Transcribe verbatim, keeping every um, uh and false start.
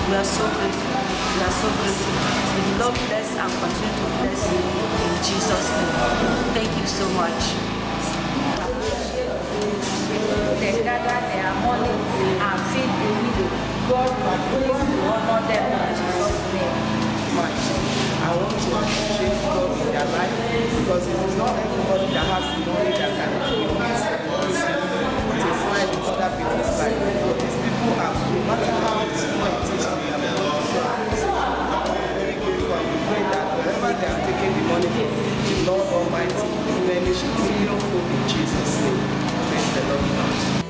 We are so grateful. We are so grateful. May the Lord bless and continue to bless you in Jesus' name. Thank you so much. They gather their money and feed the widow. God will please to honor them in Jesus' name. I want to appreciate God in their life because it is not everybody that has the money that can give us to find in other people's life. But these people are, no matter how small it is, they are very grateful, and we pray that wherever they are taking the money from, the Lord Almighty will replenish it in Jesus' name. Praise the Lord.